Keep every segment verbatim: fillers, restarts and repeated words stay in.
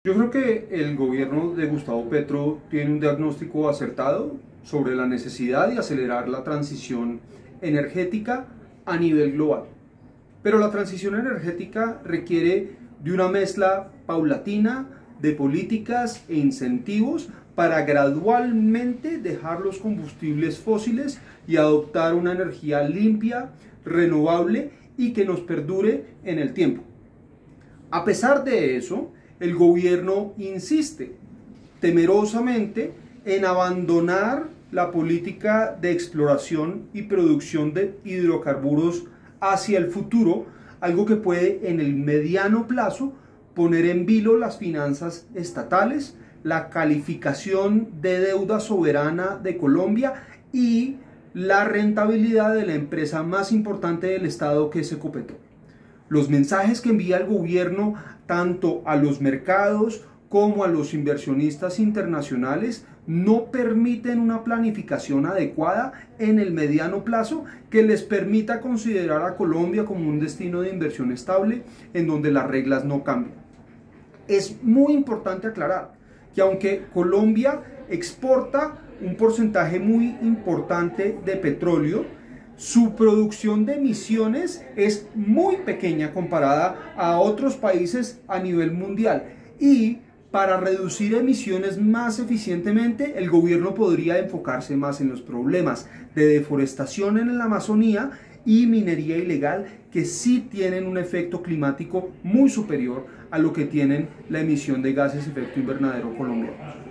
Yo creo que el gobierno de Gustavo Petro tiene un diagnóstico acertado sobre la necesidad de acelerar la transición energética a nivel global. Pero la transición energética requiere de una mezcla paulatina de políticas e incentivos para gradualmente dejar los combustibles fósiles y adoptar una energía limpia, renovable y que nos perdure en el tiempo. A pesar de eso, el gobierno insiste temerosamente en abandonar la política de exploración y producción de hidrocarburos hacia el futuro, algo que puede en el mediano plazo poner en vilo las finanzas estatales, la calificación de deuda soberana de Colombia y la rentabilidad de la empresa más importante del Estado, que es Ecopetrol. Los mensajes que envía el gobierno tanto a los mercados como a los inversionistas internacionales no permiten una planificación adecuada en el mediano plazo que les permita considerar a Colombia como un destino de inversión estable en donde las reglas no cambian. Es muy importante aclarar que aunque Colombia exporta un porcentaje muy importante de petróleo, su producción de emisiones es muy pequeña comparada a otros países a nivel mundial, y para reducir emisiones más eficientemente el gobierno podría enfocarse más en los problemas de deforestación en la Amazonía y minería ilegal, que sí tienen un efecto climático muy superior a lo que tienen la emisión de gases de efecto invernadero colombianos.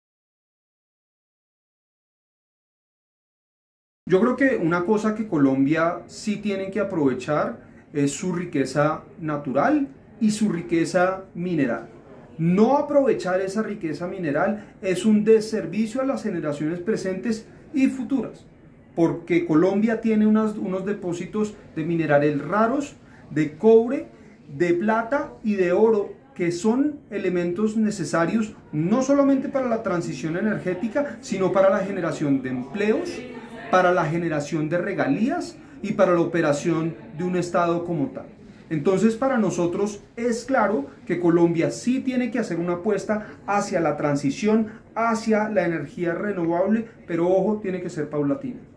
Yo creo que una cosa que Colombia sí tiene que aprovechar es su riqueza natural y su riqueza mineral. No aprovechar esa riqueza mineral es un deservicio a las generaciones presentes y futuras, porque Colombia tiene unos, unos depósitos de minerales raros, de cobre, de plata y de oro, que son elementos necesarios no solamente para la transición energética, sino para la generación de empleos, para la generación de regalías y para la operación de un Estado como tal. Entonces, para nosotros es claro que Colombia sí tiene que hacer una apuesta hacia la transición, hacia la energía renovable, pero ojo, tiene que ser paulatina.